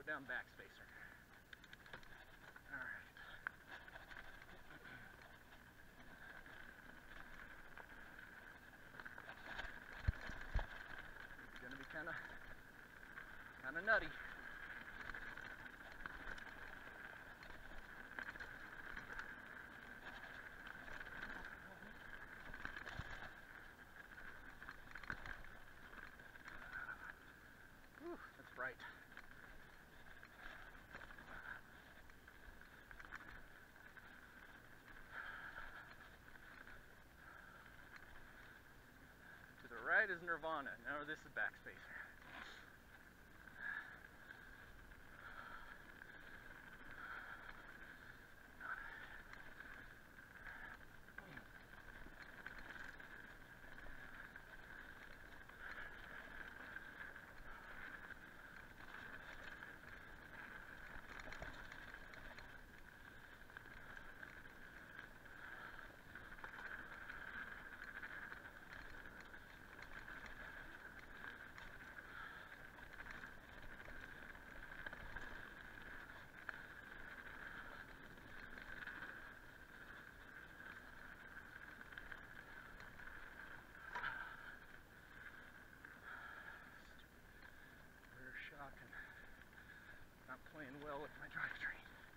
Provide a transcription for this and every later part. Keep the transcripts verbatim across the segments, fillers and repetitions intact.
go down backspacer. Alright. It's gonna be kinda kinda nutty. Whew, that's bright. To the right is Nirvana. Now this is backspacer. Shocking. Not playing well with my drivetrain.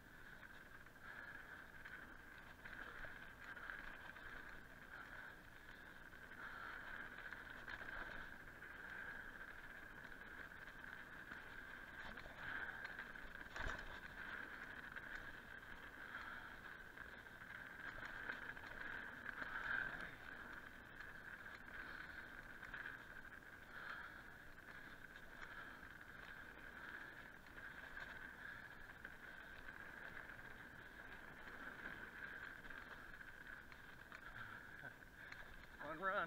Run.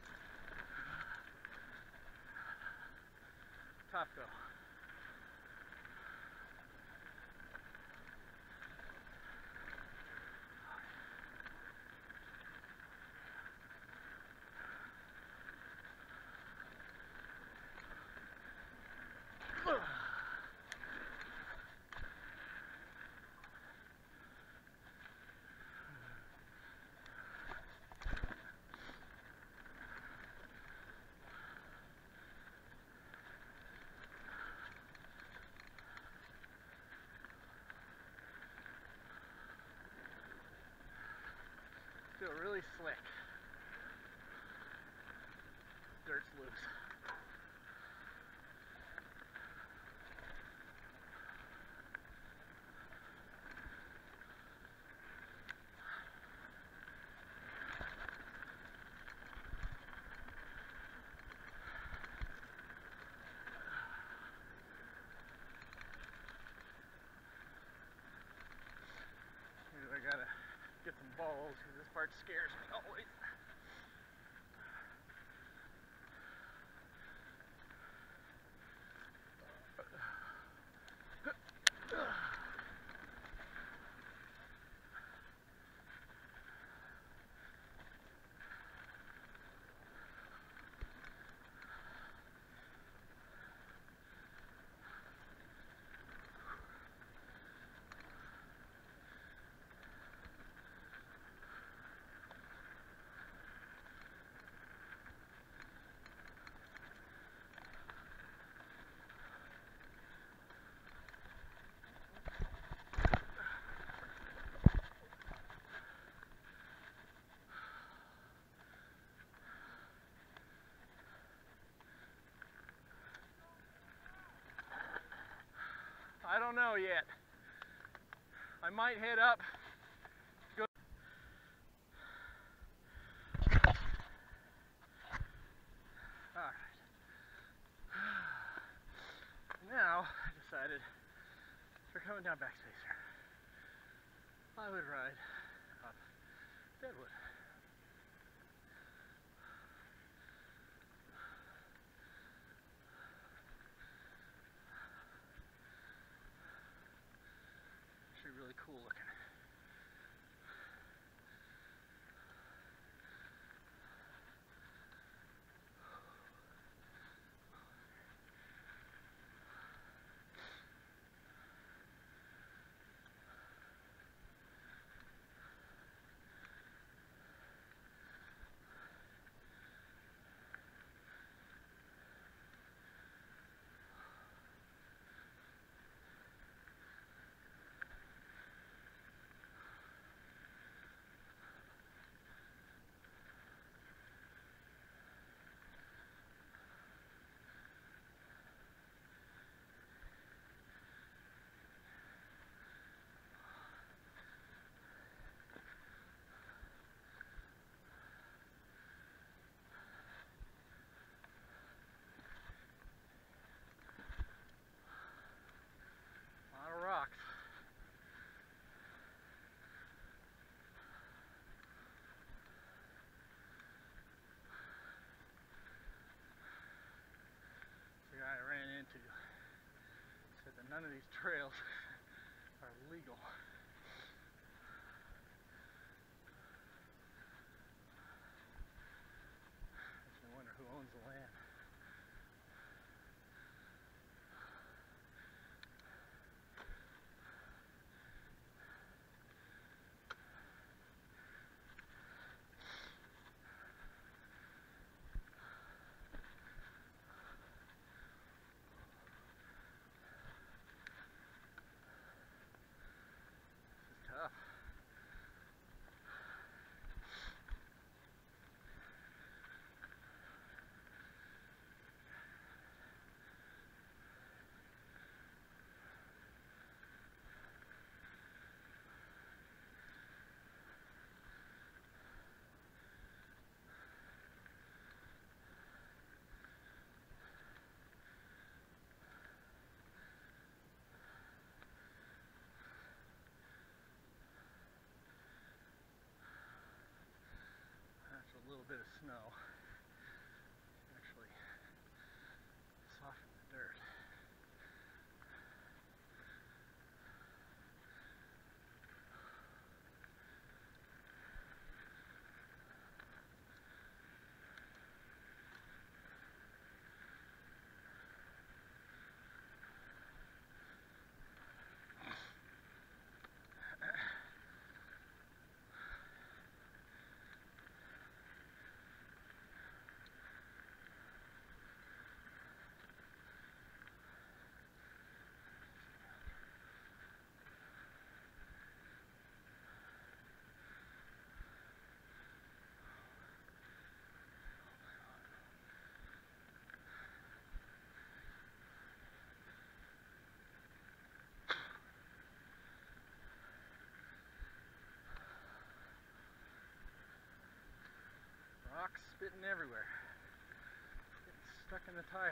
Top go. Feel really slick. Dirt's loose. I gotta get some balls because this part scares me always. I don't know yet. I might head up. Go. All right. Now I decided for coming down backspacer, I would ride up Deadwood. Really cool looking. none of these trails are legal. Makes me wonder who owns the land. Tough. A little bit of snow actually soften the dirt. Rocks spitting everywhere, getting stuck in the tires.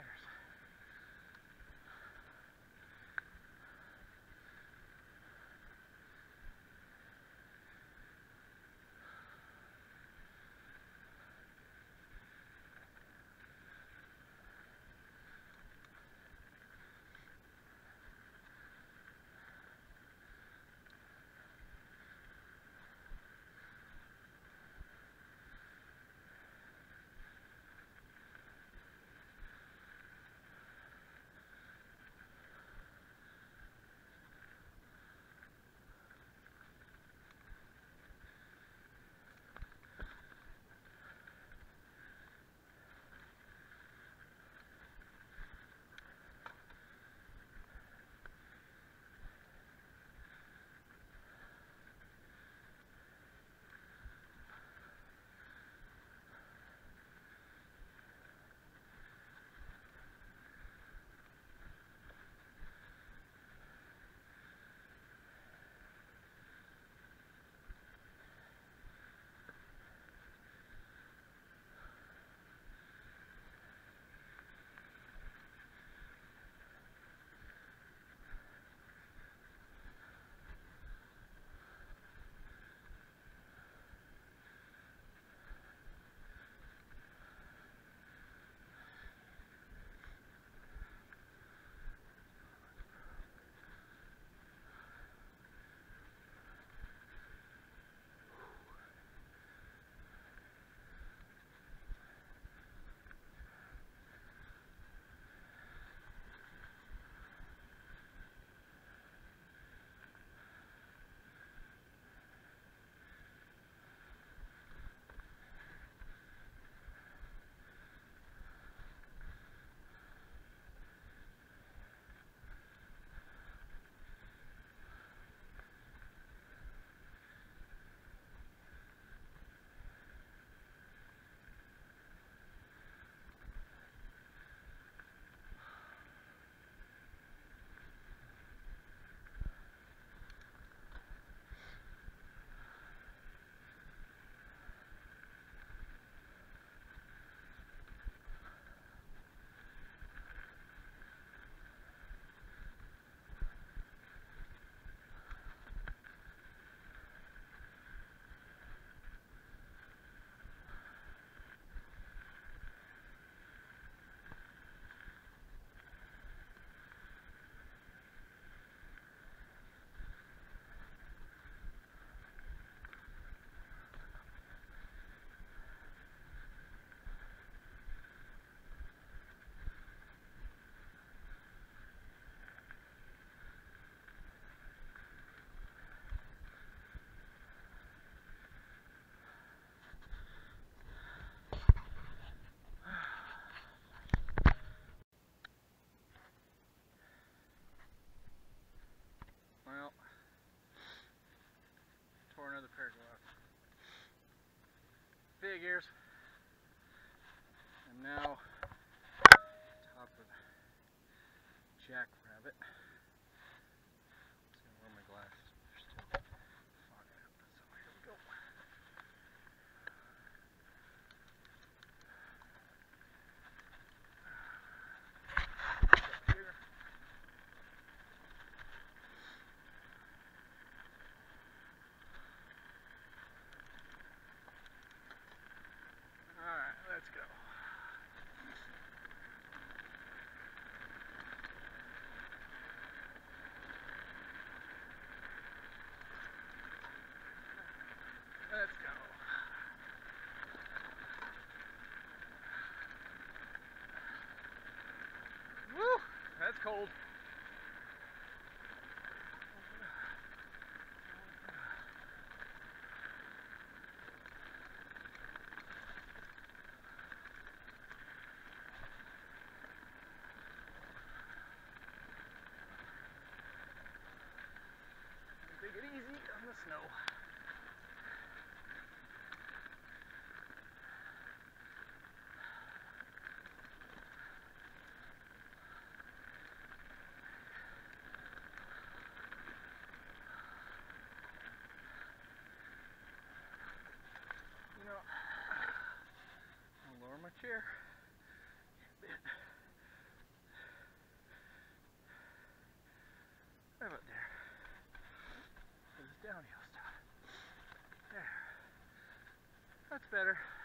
jackrabbit. I'm just gonna wear my glasses, but they're still fogging up. So here we go. Here. All right, let's go. Let's go. Woo! That's cold. Take it easy on the snow. You know, I'll lower my chair a bit. Right about there. There's downhill stuff. There. That's better.